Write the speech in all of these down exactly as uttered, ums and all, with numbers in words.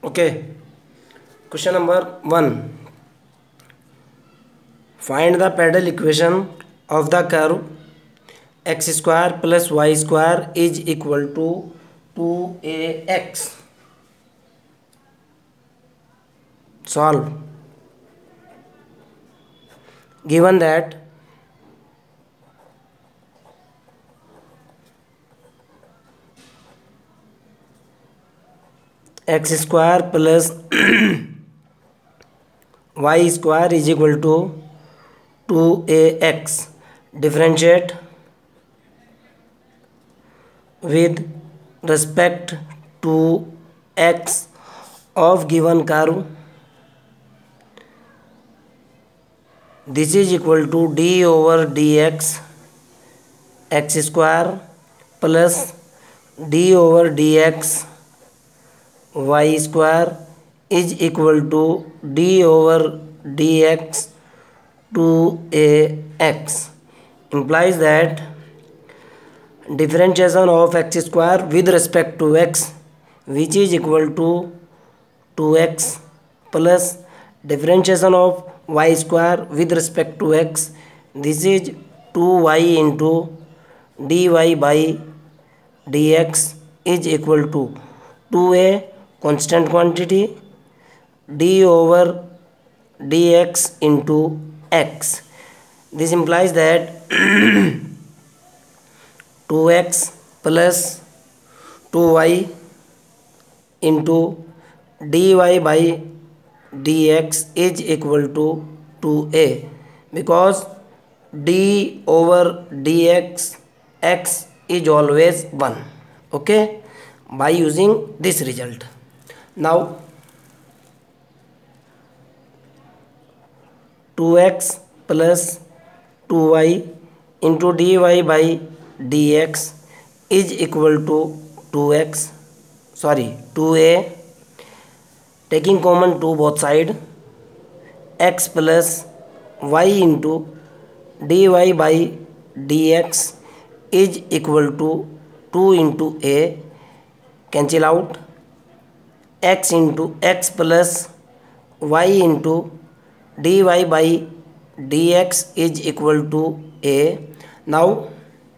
Okay. Question number one. Find the pedal equation of the curve x square plus y square is equal to two a x. Solve. Given that x square plus y square is equal to two a x, differentiate with respect to x of given curve. This is equal to d over dx x square plus d over dx y square is equal to d over dx two a x, implies that differentiation of x square with respect to x, which is equal to two x, plus differentiation of y square with respect to x, this is two y into dy by dx is equal to two a constant quantity d over dx into x. This implies that two x plus two y into dy by dx is equal to two a, because d over dx x is always one. Okay, by using this result. Now two x plus two y into dy by dx is equal to two x, sorry two a, taking common two both side, x plus y into dy by dx is equal to two into a, cancel out, x into x plus y into dy by dx is equal to a. Now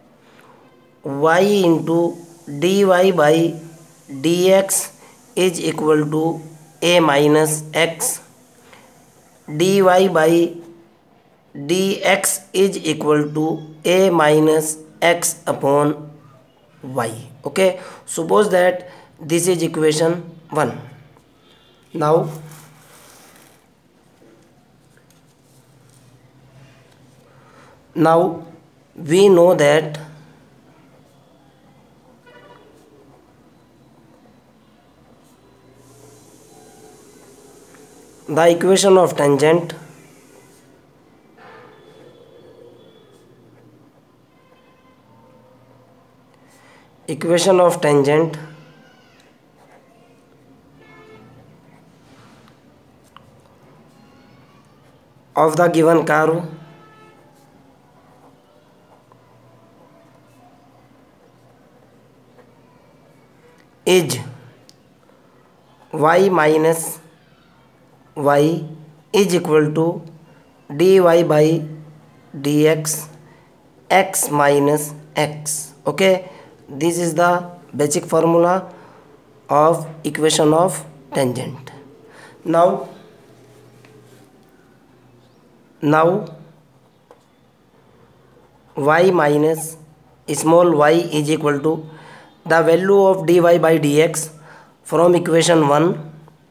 y into dy by dx is equal to a minus x, dy by dx is equal to a minus x upon y. Okay, suppose that this is equation one. Now now we know that the equation of tangent equation of tangent of the given curve is y minus y is equal to dy by dx x minus x. Okay, this is the basic formula of equation of tangent. Now now y minus small y is equal to the value of dy by dx from equation one,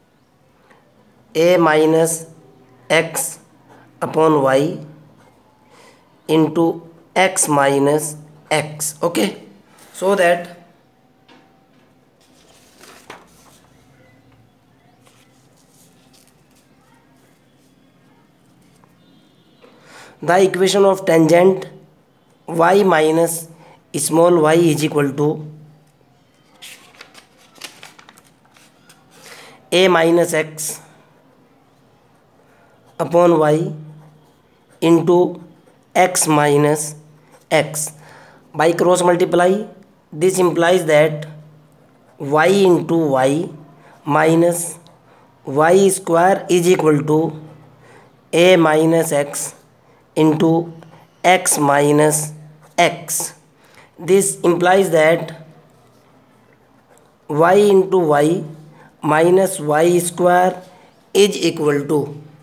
a minus x upon y into x minus x. Okay, so that the equation of tangent y minus small y is equal to a minus x upon y into x minus x. By cross multiply, this implies that y into y minus y square is equal to a minus x into x minus x. This implies that y into y minus y square is equal to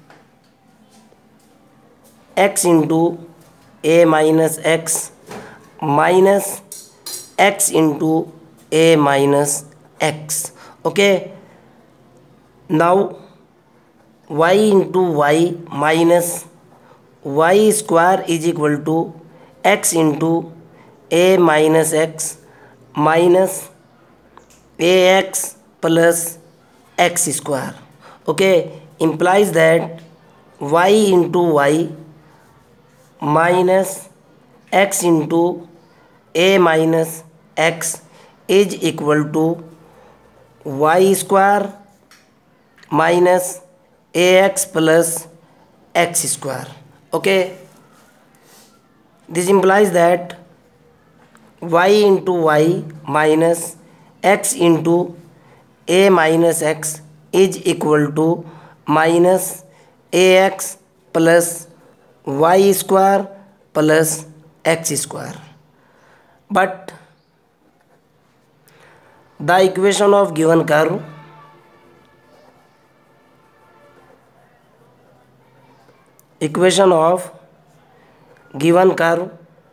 x into a minus x minus x into a minus x. Okay, now y into y minus y square is equal to x into a minus x minus ax plus x square. Okay, implies that y into y minus x into a minus x is equal to y square minus ax plus x square. Okay, this implies that y into y minus x into a minus x is equal to minus ax plus y square plus x square. But the equation of given curve equation of given curve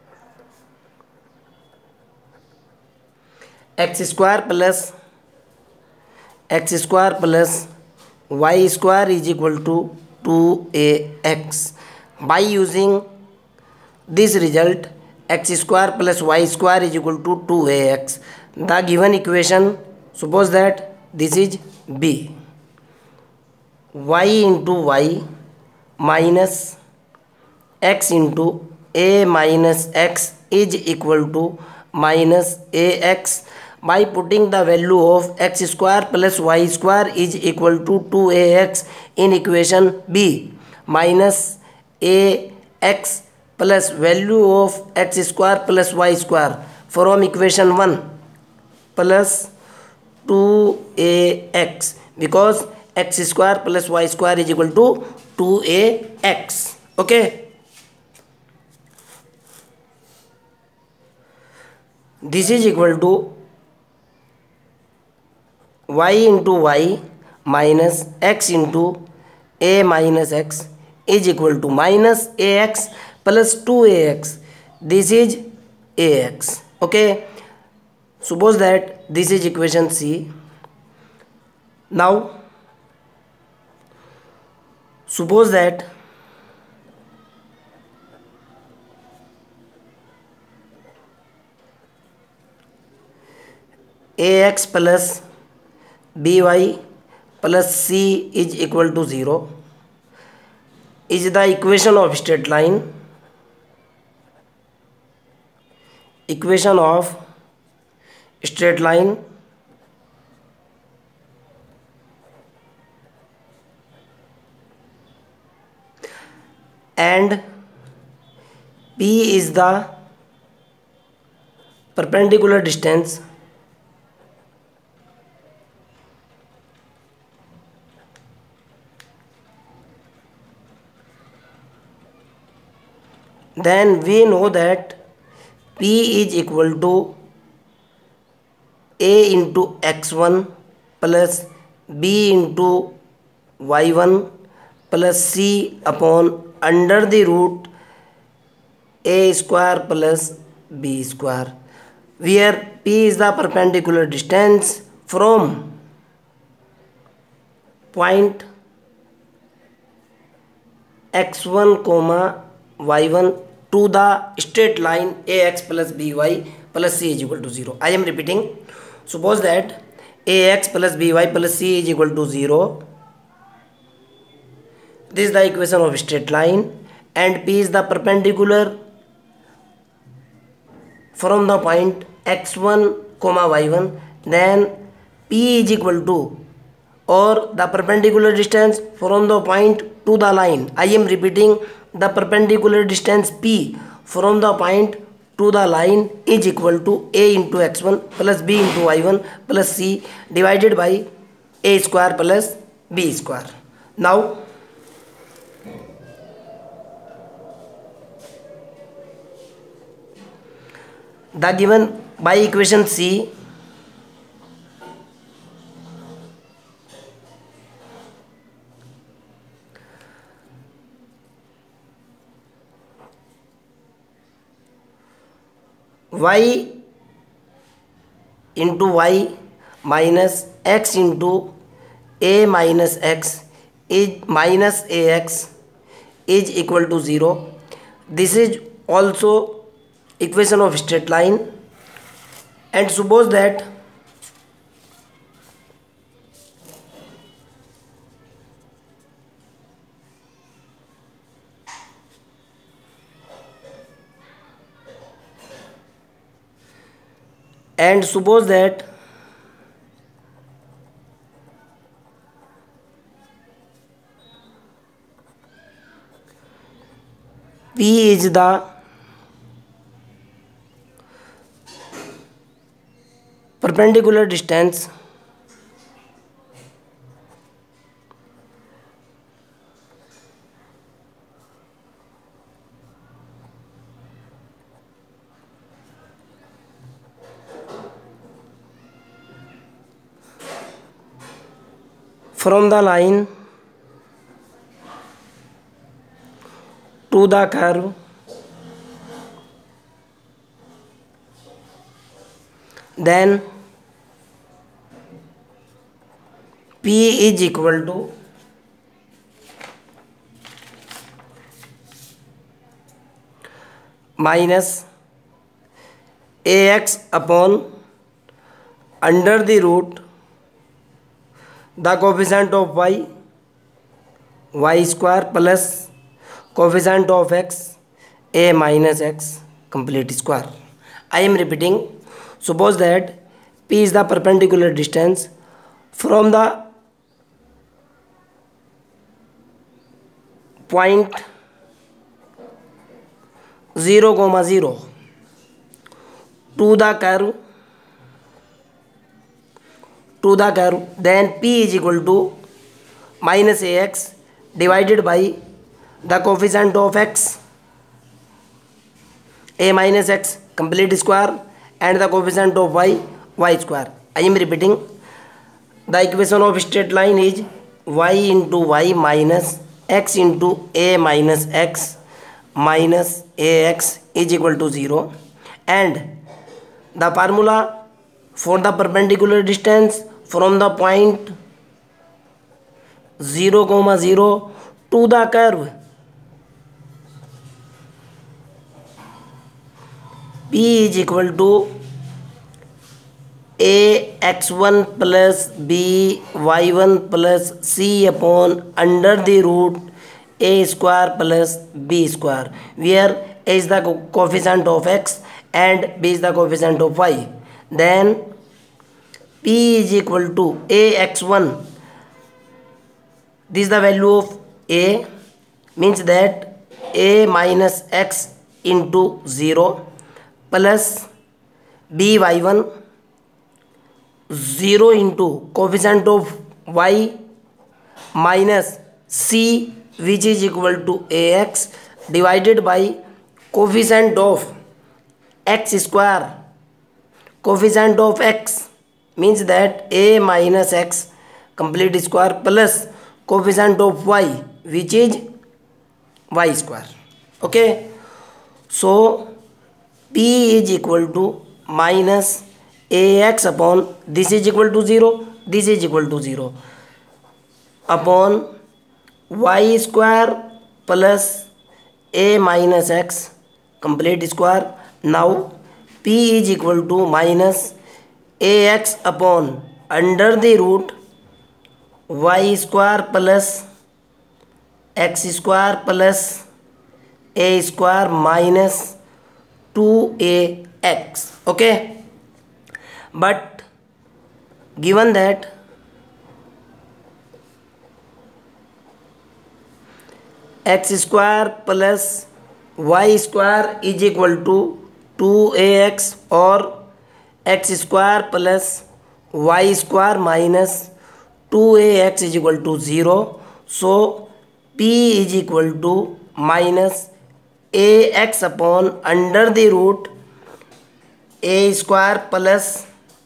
x square plus x square plus y square is equal to two a x. By using this result, x square plus y square is equal to two a x. The given equation, suppose that this is B. Y into y minus x into a minus x is equal to minus ax. By putting the value of x square plus y square is equal to two a x in equation B, minus ax plus value of x square plus y square from equation one plus two a x, because x square plus y square is equal to two a x. Okay, this is equal to y into y minus x into a minus x is equal to minus ax plus two a x. This is ax. Okay, suppose that this is equation C. Now suppose that ax plus by plus c is equal to zero is the equation of straight line. Equation of straight line and P is the perpendicular distance then we know that P is equal to A into x one plus B into y one plus C upon under the root A square plus B square, where P is the perpendicular distance from point x one comma y one to the straight line ax plus by plus c is equal to zero. I am repeating. Suppose that ax plus by plus c is equal to zero. This is the equation of straight line and P is the perpendicular from the point x one comma y one. Then P is equal to, or the perpendicular distance from the point to the line. I am repeating, the perpendicular distance P from the point to the line is equal to A into x one plus B into y one plus C divided by A square plus b square. Now the given by equation C, y into y minus x into a minus x is minus ax is equal to zero. This is also equation of straight line, and suppose that and suppose that P is the perpendicular distance from the line to the curve, then P is equal to minus ax upon under the root the coefficient of y, y square plus coefficient of x, a minus x complete square. I am repeating. Suppose that P is the perpendicular distance from the point zero comma zero to the curve to the curve, then P is equal to minus ax divided by the coefficient of x, a minus x complete square, and the coefficient of y, y square. I am repeating. The equation of straight line is y into y minus x into a minus x minus ax is equal to zero, and the formula for the perpendicular distance from the point zero comma zero to the curve, P is equal to a x one plus b y one plus c upon under the root a square plus b square, where a is the co- coefficient of x and b is the coefficient of y. Then P is equal to a x one. This is the value of a, means that a minus x into zero plus b y one, zero into coefficient of y minus c, which is equal to ax divided by coefficient of x square. Coefficient of x means that a minus x complete square plus coefficient of y, which is y square. Okay, so P is equal to minus ax upon, this is equal to zero, this is equal to zero, upon y square plus a minus x complete square. Now P is equal to minus ax upon under the root y square plus x square plus a square minus two a x. Okay, but given that x square plus y square is equal to two a x or x square plus y square minus two a x is equal to zero. So P is equal to minus ax upon under the root a square plus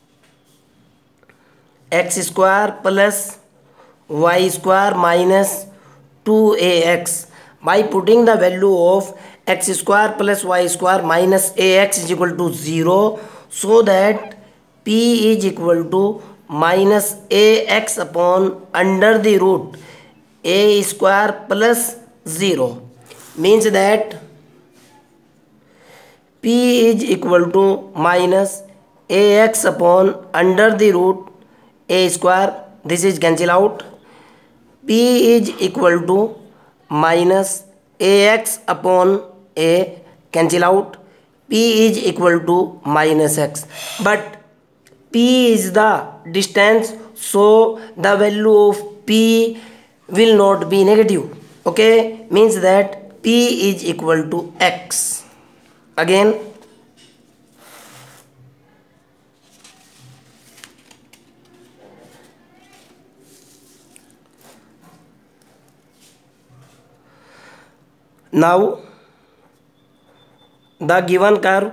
x square plus y square minus two a x. By putting the value of x square plus y square minus ax is equal to zero, so that P is equal to minus ax upon under the root a square plus zero, means that P is equal to minus ax upon under the root a square. This is cancel out. P is equal to minus ax upon a, cancel out. P is equal to minus x, but P is the distance, so the value of P will not be negative. Okay, means that P is equal to x. Again, now the given curve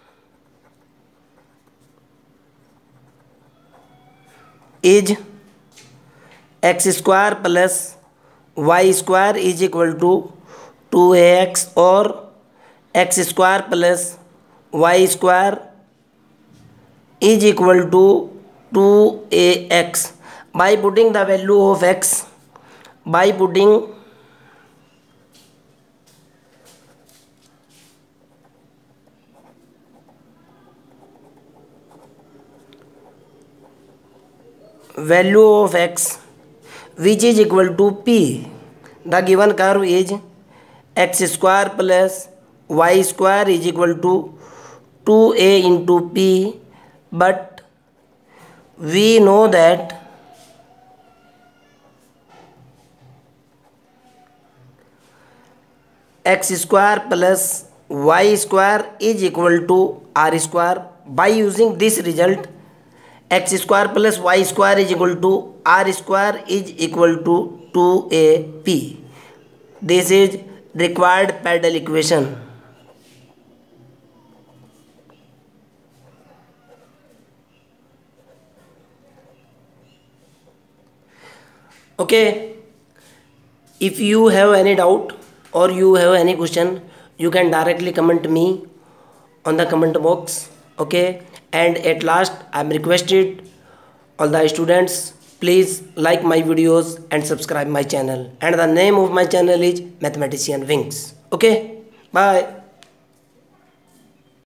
is x square plus y square is equal to two a x, or x square plus y square is equal to two a x. By putting the value of x, by putting value of x which is equal to P, the given curve is x square plus y square is equal to two a into P, but we know that x square plus y square is equal to r square. By using this result, x square plus y square is equal to r square is equal to two a p. This is required Padel equation. Okay, if you have any doubt or you have any question, you can directly comment me on the comment box. Okay, and at last I am requested all the students, please like my videos and subscribe my channel, and the name of my channel is Mathematician Wings. Okay, bye.